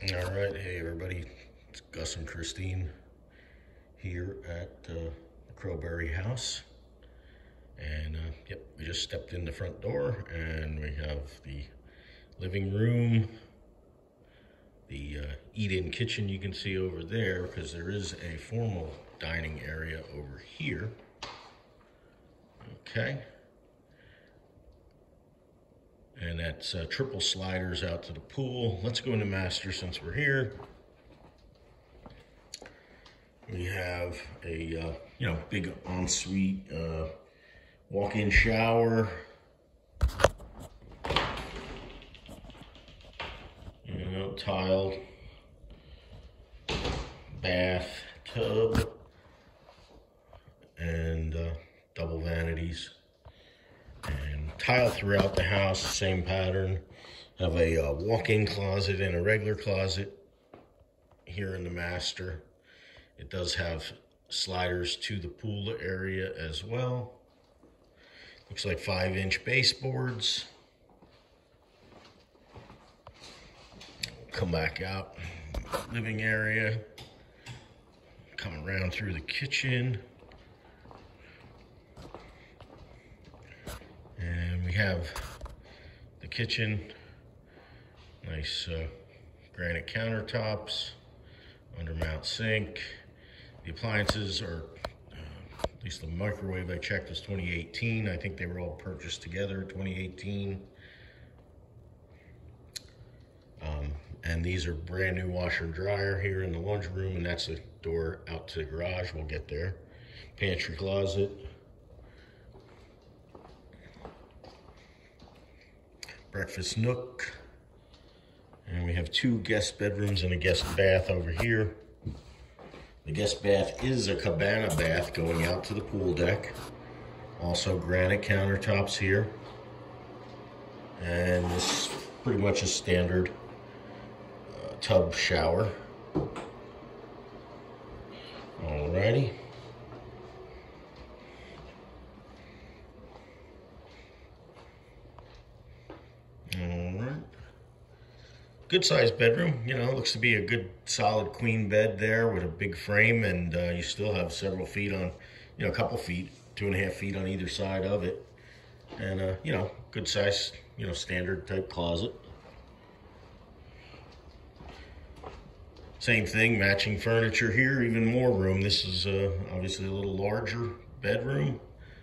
All right, hey everybody, it's Gus and Christine here at the Crowberry House. And yep, we just stepped in the front door and we have the living room, the eat-in kitchen you can see over there, because there is a formal dining area over here. Okay. And that's triple sliders out to the pool. Let's go into master since we're here. We have a big ensuite walk-in shower. Tiled bath tub and double vanities. And tile throughout the house, same pattern. Have a walk-in closet and a regular closet here in the master. It does have sliders to the pool area as well. Looks like 5-inch baseboards. Come back out, living area. Come around through the kitchen. And we have the kitchen, nice granite countertops, undermount sink. The appliances are, at least the microwave I checked was 2018. I think they were all purchased together, 2018. And these are brand new washer and dryer here in the laundry room, and that's a door out to the garage. We'll get there. Pantry closet. Breakfast nook. And we have 2 guest bedrooms and a guest bath over here. The guest bath is a cabana bath going out to the pool deck. Also granite countertops here. And this is pretty much a standard tub shower. Alrighty. Alright. Good sized bedroom, looks to be a good solid queen bed there with a big frame, and you still have several feet on, a couple feet, 2.5 feet on either side of it. And, good size, standard type closet. Same thing, matching furniture here, even more room. This is obviously a little larger bedroom.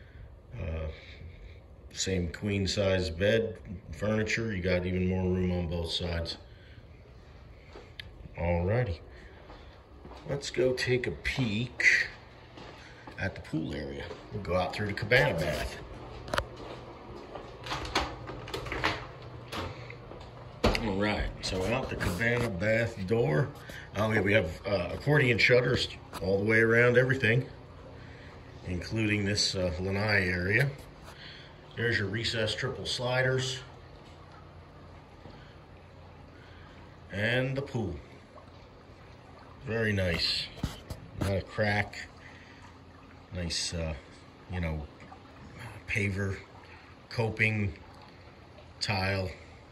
Same queen size bed, furniture. You got even more room on both sides. Alrighty, let's go take a peek at the pool area. We'll go out through the cabana bath. All right, so out the cabana bath door. We have accordion shutters all the way around everything, including this lanai area. There's your recessed triple sliders. And the pool. Very nice. Not a crack. Nice, paver, coping, tile.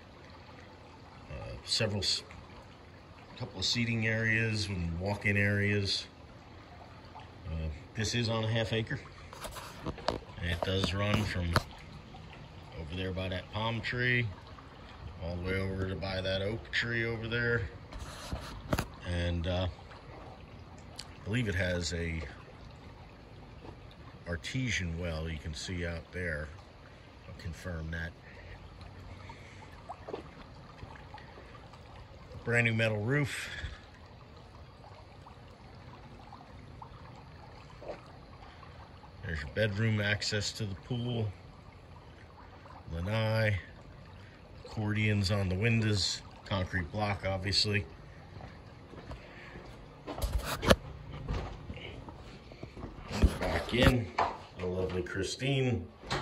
Couple of seating areas and walk-in areas. This is on a ½ acre. And it does run from over there by that palm tree all the way over to by that oak tree over there. And I believe it has a artesian well you can see out there. I'll confirm that. Brand new metal roof. There's your bedroom, access to the pool. Lanai. Accordions on the windows. Concrete block, obviously. Back in. The lovely Christine.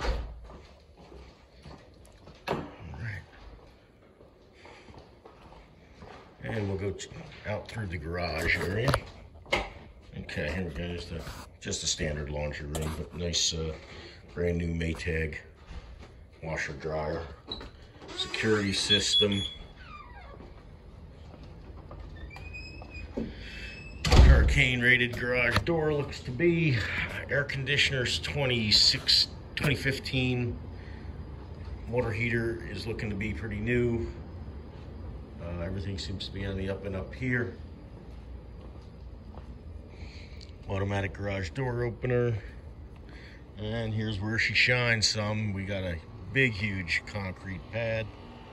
And we'll go out through the garage area. Okay, here we go. Just a standard laundry room, but nice brand new Maytag washer dryer. Security system. hurricane rated garage door looks to be. Air conditioner's 2015. Water heater is looking to be pretty new. Everything seems to be on the up and up here. Automatic garage door opener. And here's where she shines some. We got a big, huge concrete pad.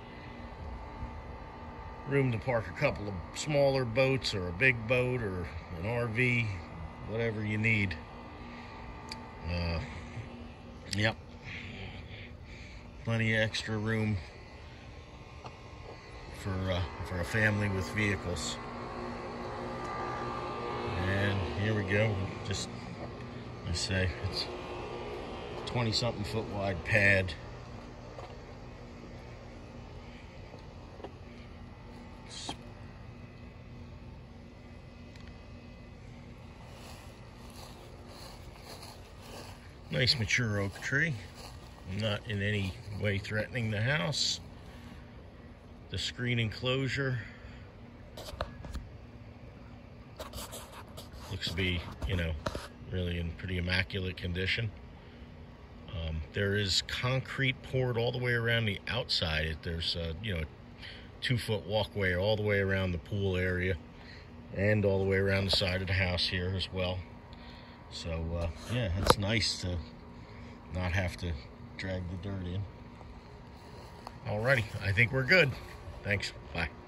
Room to park a couple of smaller boats or a big boat or an RV, whatever you need. Yep. Plenty of extra room for a family with vehicles. And here we go. Just, I say, it's 20-something foot wide pad. Nice mature oak tree. Not in any way threatening the house. The screen enclosure looks to be, you know, really in pretty immaculate condition. There is concrete poured all the way around the outside. There's you know, a 2-foot walkway all the way around the pool area and all the way around the side of the house here as well. So yeah, it's nice to not have to drag the dirt in. Alrighty, I think we're good. Thanks, bye.